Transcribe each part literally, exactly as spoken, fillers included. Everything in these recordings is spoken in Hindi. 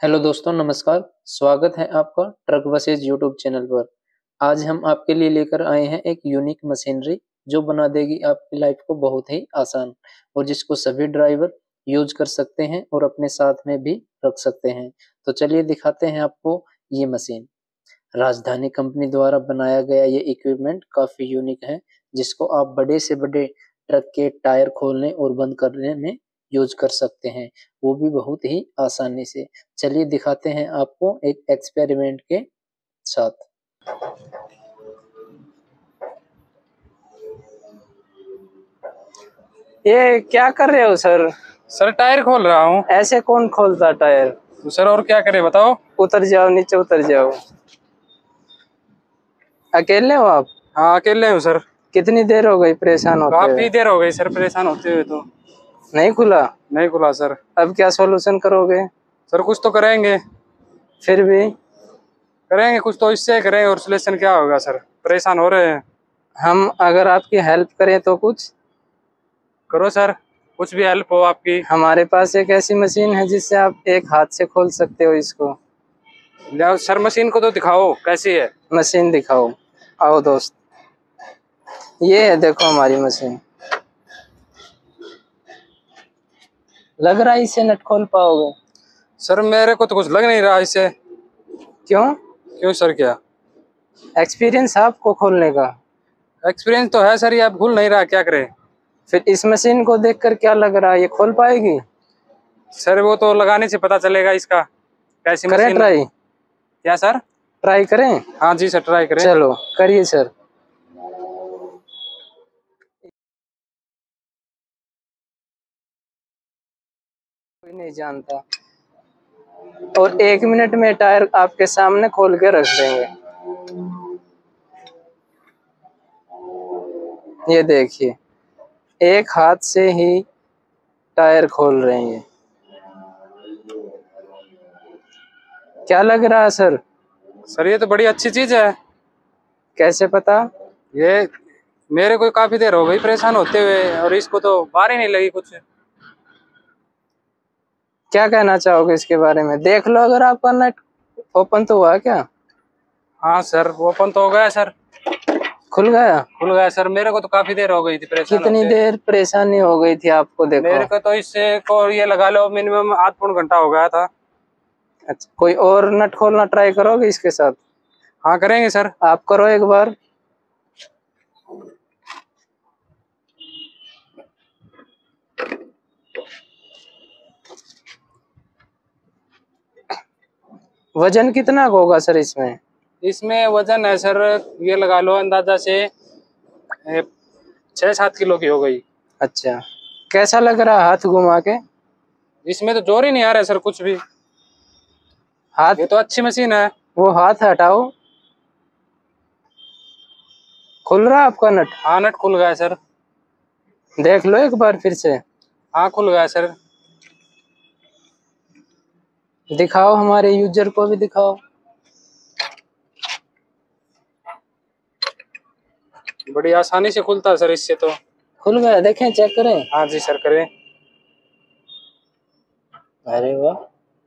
हेलो दोस्तों, नमस्कार। स्वागत है आपका ट्रक बसेज यूट्यूब चैनल पर। आज हम आपके लिए लेकर आए हैं एक यूनिक मशीनरी जो बना देगी आपकी लाइफ को बहुत ही आसान और जिसको सभी ड्राइवर यूज कर सकते हैं और अपने साथ में भी रख सकते हैं। तो चलिए दिखाते हैं आपको ये मशीन। राजधानी कंपनी द्वारा बनाया गया ये इक्विपमेंट काफी यूनिक है, जिसको आप बड़े से बड़े ट्रक के टायर खोलने और बंद करने में यूज कर सकते हैं, वो भी बहुत ही आसानी से। चलिए दिखाते हैं आपको एक एक्सपेरिमेंट के साथ। ये क्या कर रहे हो सर? सर टायर खोल रहा हूँ। ऐसे कौन खोलता टायर? तो सर और क्या करे बताओ। उतर जाओ, नीचे उतर जाओ। अकेले हो आप? हाँ अकेले हूँ सर। कितनी देर हो गई परेशान होते हुए? काफी देर हो गई सर परेशान होते हुए। तो नहीं खुला? नहीं खुला सर। अब क्या सॉल्यूशन करोगे? सर कुछ तो करेंगे। फिर भी करेंगे कुछ तो, इससे करेंगे और सॉल्यूशन क्या होगा सर, परेशान हो रहे हैं। हम अगर आपकी हेल्प करें तो कुछ करो सर, कुछ भी हेल्प हो आपकी। हमारे पास एक ऐसी मशीन है जिससे आप एक हाथ से खोल सकते हो इसको। ले सर मशीन को तो दिखाओ कैसी है। मशीन दिखाओ। आओ दोस्त, ये है, देखो हमारी मशीन। लग रहा है इससे नट खोल पाओगे? सर मेरे को तो कुछ लग नहीं रहा इससे। क्यों? क्यों सर? क्या एक्सपीरियंस आपको खोलने का? एक्सपीरियंस तो है सर, ये अब खुल नहीं रहा, क्या करें। फिर इस मशीन को देखकर क्या लग रहा है, ये खोल पाएगी? सर वो तो लगाने से पता चलेगा इसका कैसी करें मशीन। ट्राई? क्या सर? ट्राई करें? हाँ जी सर ट्राई करें। चलो करिए सर। कोई नहीं जानता, और एक मिनट में टायर आपके सामने खोल के रख देंगे। ये देखिए, एक हाथ से ही टायर खोल रहे हैं। क्या लग रहा है सर? सर ये तो बड़ी अच्छी चीज है। कैसे पता? ये मेरे को काफी देर हो गई परेशान होते हुए और इसको तो बाहर ही नहीं लगी कुछ। क्या कहना चाहोगे इसके बारे में? देख लो, अगर आपका नेट ओपन तो हुआ क्या? हाँ सर ओपन तो हो गया सर। खुल गया? खुल गया सर, मेरे को तो काफी देर हो गई थी परेशान कितनी होते। देर परेशानी हो गई थी आपको? देखो मेरे को तो इससे को ये लगा लो मिनिमम आध पौन घंटा हो गया था। अच्छा, कोई और नट खोलना ट्राई करोगे इसके साथ? हाँ करेंगे सर। आप करो एक बार। वजन कितना होगा सर इसमें? इसमें वजन है सर, ये लगा लो अंदाजा से छह सात किलो की हो गई। अच्छा, कैसा लग रहा है हाथ घुमा के? इसमें तो जोर ही नहीं आ रहा है सर कुछ भी। हाथ, ये तो अच्छी मशीन है। वो हाथ हटाओ। खुल रहा है आपका नट? हाँ नट खुल गया सर। देख लो एक बार फिर से। हाँ खुल गया सर। दिखाओ, हमारे यूजर को भी दिखाओ। बड़ी आसानी से खुलता है सर इससे तो। खुल गया, देखें, चेक करें। हाँ जी सर करें। अरे वाह,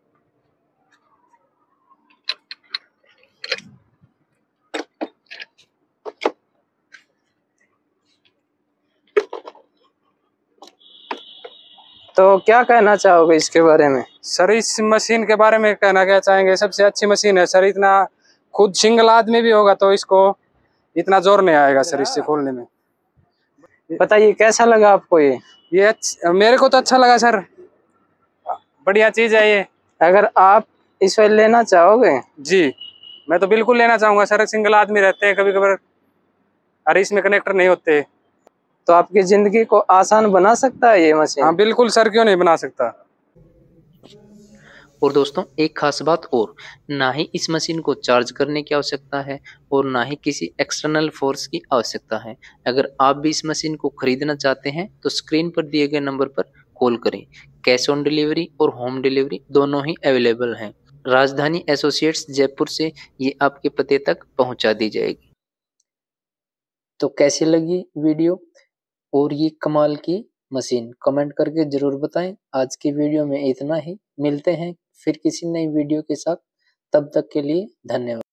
तो क्या कहना चाहोगे इसके बारे में? सर इस मशीन के बारे में कहना क्या चाहेंगे, सबसे अच्छी मशीन है सर। इतना खुद सिंगल आदमी भी होगा तो इसको इतना जोर नहीं आएगा सर इससे खोलने में। बताइए कैसा लगा आपको ये? ये अच्छ, मेरे को तो अच्छा लगा सर, बढ़िया चीज है ये। अगर आप इस पर लेना चाहोगे? जी मैं तो बिल्कुल लेना चाहूंगा सर। सिंगल आदमी रहते हैं कभी कभार, अरे इसमें कनेक्टर नहीं होते। तो आपकी जिंदगी को आसान बना सकता है ये मशीन। हाँ बिल्कुल सर, क्यों नहीं बना सकता। और दोस्तों, एक खास बात और, ना ही इस मशीन को चार्ज करने की आवश्यकता है और ना ही किसी एक्सटर्नल फोर्स की आवश्यकता है। अगर आप भी इस मशीन को खरीदना चाहते हैं तो स्क्रीन पर दिए गए नंबर पर कॉल करें। कैश ऑन डिलीवरी और होम डिलीवरी दोनों ही अवेलेबल हैं। राजधानी एसोसिएट्स जयपुर से ये आपके पते तक पहुंचा दी जाएगी। तो कैसी लगी वीडियो और ये कमाल की मशीन? कमेंट करके जरूर बताएं। आज की वीडियो में इतना ही, मिलते हैं फिर किसी नई वीडियो के साथ। तब तक के लिए धन्यवाद।